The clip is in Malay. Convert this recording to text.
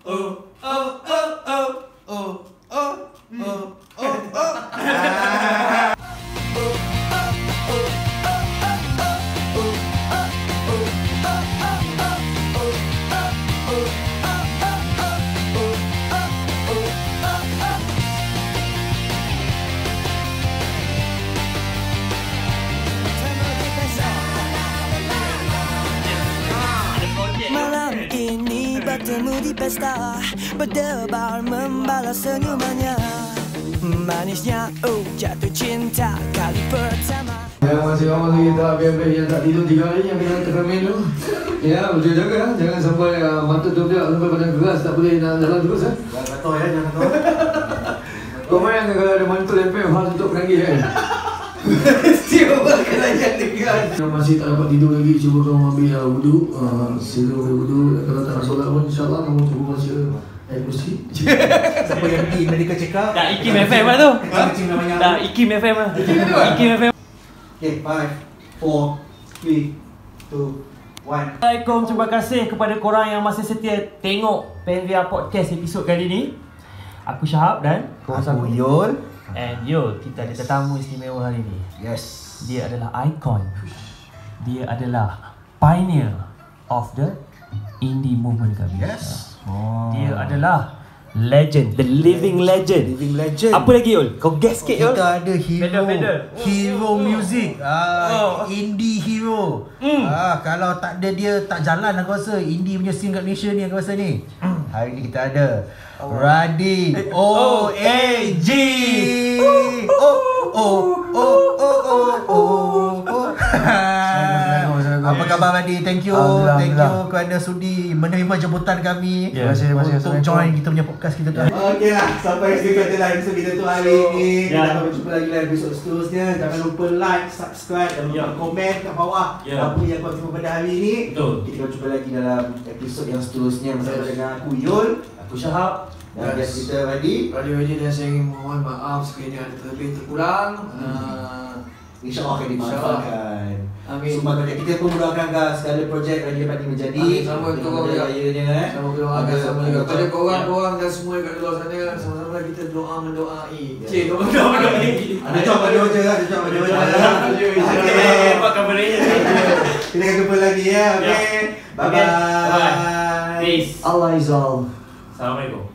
Malam ini bertemu di pesta, berdebar membalas senyumannya. Manisnya jatuh cinta kali pertama. Yang masih awal kita biar yang tak tidur 3 hari yang kena tekan menu. Ya, betul jaga, jangan sampai mata tu pula sampai badan keras tak boleh nak jalan terus. Jangan kata ya, jangan kata. Kau main kalau ada mantul FM harus tutup penagih kan. Mesti orang kena jadikan. Yang masih tak dapat tidur lagi, cuba kamu ambil wudu. Sila ambil wudu. Kalau tak nak solat pun insyaAllah kamu cuba baca ayat kursi. Siapa yang pergi medical check up? Dah Ikim FM lah tu. Kencing namanya. Dah Ikim FM lah. Ikim FM. Okay, 5, 4, 3, 2, 1. Assalamualaikum, terima kasih kepada korang yang masih setia tengok PNVR Podcast episod kali ni. Aku Syahab dan Aku Yul. And Yul, kita ada tetamu istimewa hari ni. Yes. Dia adalah ikon. Dia adalah pioneer of the indie movement kami. Yes. Dia adalah legend, the living legend. Living legend. Apa lagi Yul? Kau guess sikit Yul. Kita ada hero. Beda. Hero music. Indie hero. Kalau tak ada dia tak jalan aku rasa indie punya scene kat Malaysia ni aku rasa ni. Hari ni kita ada Radi OAG. Apa khabar Radi? Thank you kerana sudi menerima jemputan kami untuk join kita punya podcast kita tu. Okey lah, sampai situ je lah episode kita tu hari ni. Kita akan berjumpa lagi dalam episod seterusnya. Jangan lupa like, subscribe dan lupa komen kat bawah apa yang kau terima pada hari ni. Kita akan jumpa lagi dalam episod yang seterusnya bersama dengan aku Yul, aku Syahab dan guest kita Radi. Dan saya ingin mohon maaf sekiranya ada terlebih terkurang. InsyaAllah akan dimanfaatkan. Amin. Semua kerja kita pun doakan segala projek lagi dapat dimenjadi. Amin. Sama korang juga. Sama korang juga. Kepada korang dan semua kat luar sana, sama-sama kita doa mendoai. Cik, doa mendoai. Ada job je. Apa kabarnya? Kita akan jumpa lagi ya. Okay. Bye-bye. Peace. Allah is all. Assalamualaikum.